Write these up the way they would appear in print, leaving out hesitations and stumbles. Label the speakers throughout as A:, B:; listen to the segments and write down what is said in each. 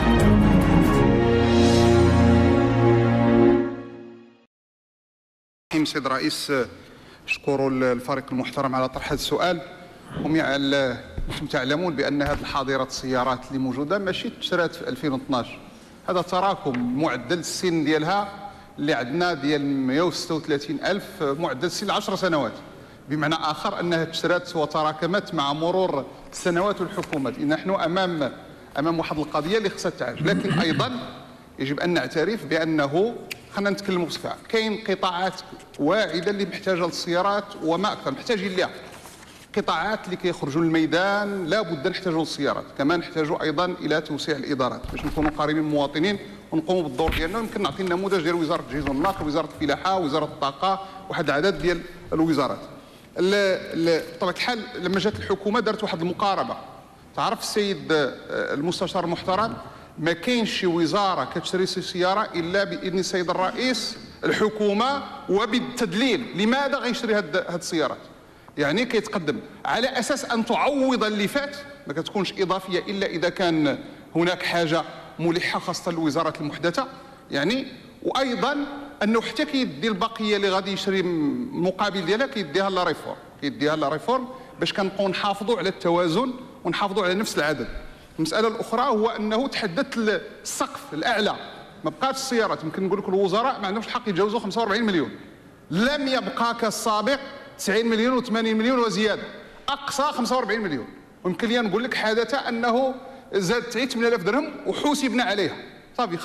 A: سيد الرئيس، أشكر الفريق المحترم على طرح هذا السؤال. أنتم تعلمون بأن هذه الحاضرة السيارات اللي موجودة ماشي تشرات في 2012. هذا تراكم معدل السن ديالها اللي عندنا ديال 136,000 معدل السن 10 سنوات، بمعنى آخر أنها تشرات وتراكمت مع مرور السنوات والحكومات. نحن أمام واحد القضية اللي خصها تعالج، لكن أيضا يجب أن نعترف بأنه خلينا نتكلموا بصفة، كاين قطاعات واعدة اللي محتاجة للسيارات وما أكثر، محتاجين لها. قطاعات اللي كيخرجوا للميدان لا بد نحتاجوا للسيارات، كمان نحتاجوا أيضا إلى توسيع الإدارات باش نكونوا قريبين من المواطنين ونقوموا بالدور ديالنا. يمكن نعطي نموذج ديال وزارة التجهيز والنقل، وزارة الفلاحة، وزارة الطاقة، واحد العدد ديال الوزارات. بطبيعة الحال لما جات الحكومة دارت واحد المقاربة. تعرف السيد المستشار المحترم، ما كاينش شي وزاره كتشري سياره الا باذن السيد الرئيس الحكومه وبالتدليل لماذا غيشري هاد السيارات. يعني كيتقدم على اساس ان تعوض اللي فات، ما كتكونش اضافيه الا اذا كان هناك حاجه ملحه خاصه الوزارات المحدثه. يعني وايضا انه حتى كيدي البقيه اللي غادي يشري المقابل ديالها كيديها لا ريفورم باش كنبقاو نحافظوا على التوازن ونحافظوا على نفس العدد. المسألة الأخرى هو أنه تحددت السقف الأعلى، ما بقاش السيارات. يمكن نقول لك الوزراء ما عندهمش الحق يتجاوزوا 45 مليون، لم يبقى كالسابق 90 مليون و80 مليون وزيادة، أقصى 45 مليون. ويمكن لي نقول لك حدث أنه زادت 8000 درهم وحوسبنا عليها، صافي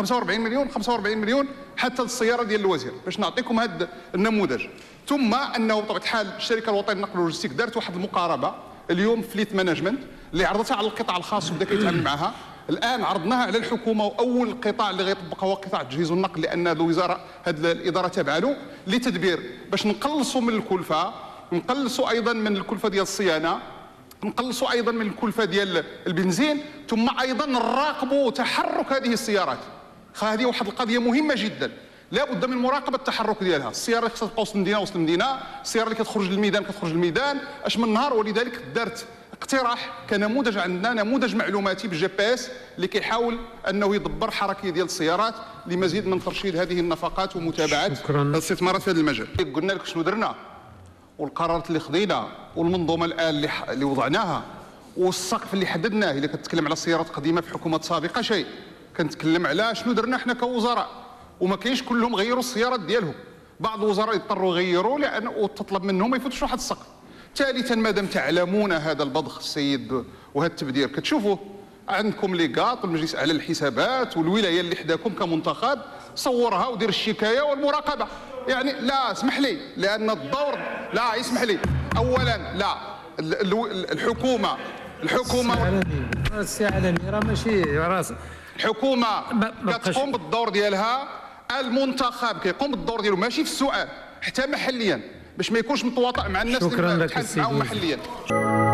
A: 45 مليون حتى السيارة ديال الوزير، باش نعطيكم هذا النموذج. ثم أنه بطبيعة الحال الشركة الوطنية للنقل واللوجستيك دارت واحد المقاربة اليوم فليت مانجمنت اللي عرضتها على القطاع الخاص وبدا كيتعامل معها. الان عرضناها على الحكومه، واول قطاع اللي غيطبقها هو قطاع التجهيز والنقل، لان الوزاره هذه الاداره تابعه له لتدبير باش نقلصوا من الكلفه، نقلصوا ايضا من الكلفه ديال الصيانه، نقلصوا ايضا من الكلفه ديال البنزين، ثم ايضا نراقبوا تحرك هذه السيارات. هذه واحد القضيه مهمه جدا، لا بد من مراقبه التحرك ديالها. السياره اللي خصها تبقى وسط المدينه السياره اللي كتخرج للميدان كتخرج للميدان، اش من نهار. ولذلك دارت اقتراح كنموذج، عندنا نموذج معلوماتي بالجي بي اس اللي كيحاول انه يدبر حركه ديال السيارات لمزيد من ترشيد هذه النفقات ومتابعه الاستثمارات في هذا المجال. قلنا لك شنو درنا والقرارات اللي خذينا والمنظومه الان اللي وضعناها والسقف اللي حددناه. اذا كتكلم على السيارات القديمه في حكومات سابقه شيء، كنتكلم على شنو درنا حنا كوزراء، وما كاينش كلهم غيروا السيارات ديالهم، بعض الوزراء يضطروا يغيروا لان وتطلب منهم ما يفوتوش واحد السقف. ثالثا، مادام تعلمون هذا البضخ السيد وهذا التبذير كتشوفوه عندكم ليغاط والمجلس الاعلى للحسابات والولايه اللي حداكم كمنتخب، صورها ودير الشكايه والمراقبه. يعني لا اسمح لي، لان الدور لا اسمح لي. اولا لا الحكومه
B: السي علني راه ماشي راس
A: الحكومه كتقوم بالدور ديالها، المنتخب كيقوم بالدور ديالو ماشي في السؤال حتى محليا باش ما يكونش متواطئ مع الناس اللي كتحاسب معاهم محليا.